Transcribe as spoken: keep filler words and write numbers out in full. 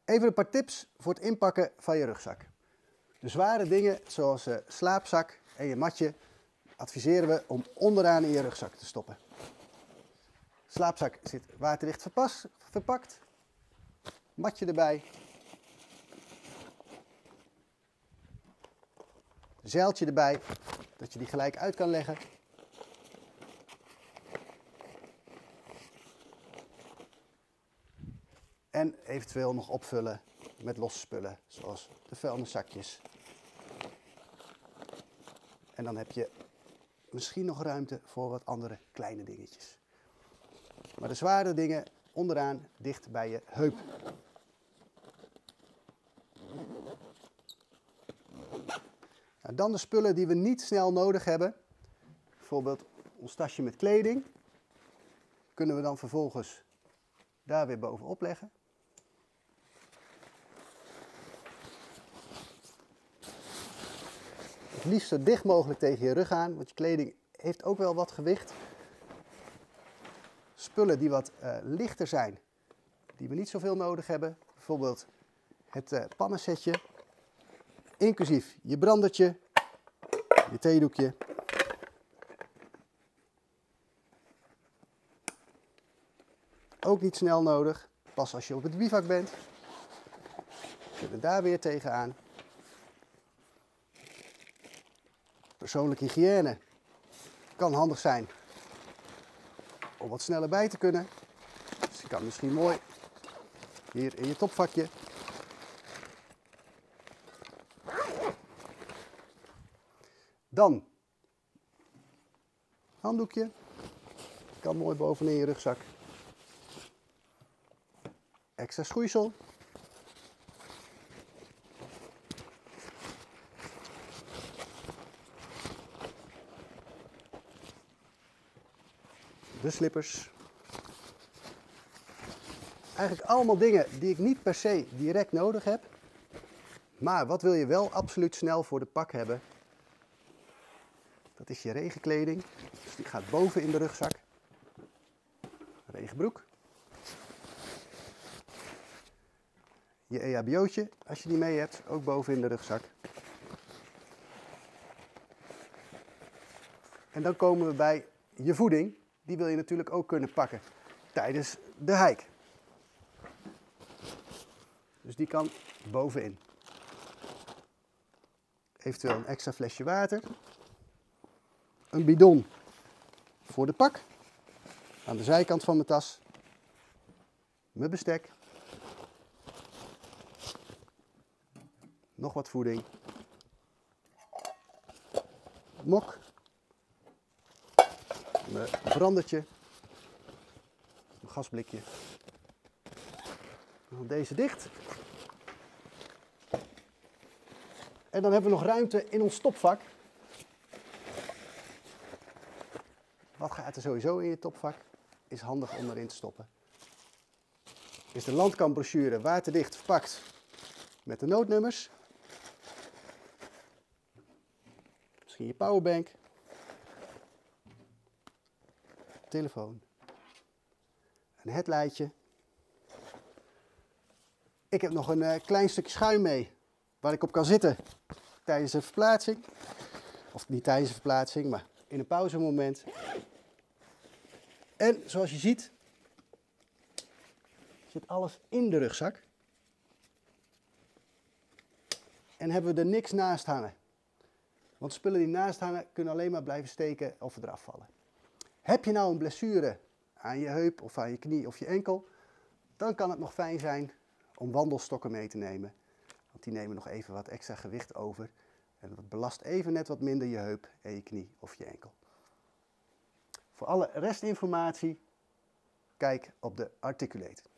Even een paar tips voor het inpakken van je rugzak. De zware dingen zoals uh, slaapzak en je matje adviseren we om onderaan in je rugzak te stoppen. Slaapzak zit waterdicht verpas, verpakt. Matje erbij. Zeiltje erbij, dat je die gelijk uit kan leggen. En eventueel nog opvullen met losse spullen, zoals de vuilniszakjes. En dan heb je misschien nog ruimte voor wat andere kleine dingetjes. Maar de zware dingen onderaan dicht bij je heup. Nou, dan de spullen die we niet snel nodig hebben. Bijvoorbeeld ons tasje met kleding. Kunnen we dan vervolgens daar weer bovenop leggen. Het liefst zo dicht mogelijk tegen je rug aan, want je kleding heeft ook wel wat gewicht. Spullen die wat uh, lichter zijn, die we niet zoveel nodig hebben. Bijvoorbeeld het uh, pannensetje, inclusief je brandertje, je theedoekje. Ook niet snel nodig, pas als je op het bivak bent. Kunnen daar weer tegenaan. Persoonlijke hygiëne kan handig zijn om wat sneller bij te kunnen. Dus je kan misschien mooi hier in je topvakje. Dan handdoekje. Kan mooi bovenin je rugzak. Extra schoeisel. De slippers. Eigenlijk allemaal dingen die ik niet per se direct nodig heb. Maar wat wil je wel absoluut snel voor de pak hebben? Dat is je regenkleding. Dus die gaat boven in de rugzak. Regenbroek. Je E H B O'tje, als je die mee hebt, ook boven in de rugzak. En dan komen we bij je voeding. Die wil je natuurlijk ook kunnen pakken tijdens de hike. Dus die kan bovenin. Eventueel een extra flesje water. Een bidon voor de pak. Aan de zijkant van mijn tas. Mijn bestek. Nog wat voeding. Mok. Mijn brandertje. Een gasblikje. Dan deze dicht. En dan hebben we nog ruimte in ons topvak. Wat gaat er sowieso in je topvak? Is handig om erin te stoppen. Is de landkampbrochure waterdicht verpakt met de noodnummers. Misschien je powerbank. Telefoon. Een headlightje. Ik heb nog een uh, klein stukje schuim mee waar ik op kan zitten tijdens een verplaatsing. Of niet tijdens een verplaatsing, maar in een pauzemoment. En zoals je ziet, zit alles in de rugzak. En hebben we er niks naast hangen. Want spullen die naast hangen kunnen alleen maar blijven steken of eraf vallen. Heb je nou een blessure aan je heup of aan je knie of je enkel, dan kan het nog fijn zijn om wandelstokken mee te nemen. Want die nemen nog even wat extra gewicht over. En dat belast even net wat minder je heup en je knie of je enkel. Voor alle restinformatie, kijk op de Articulate.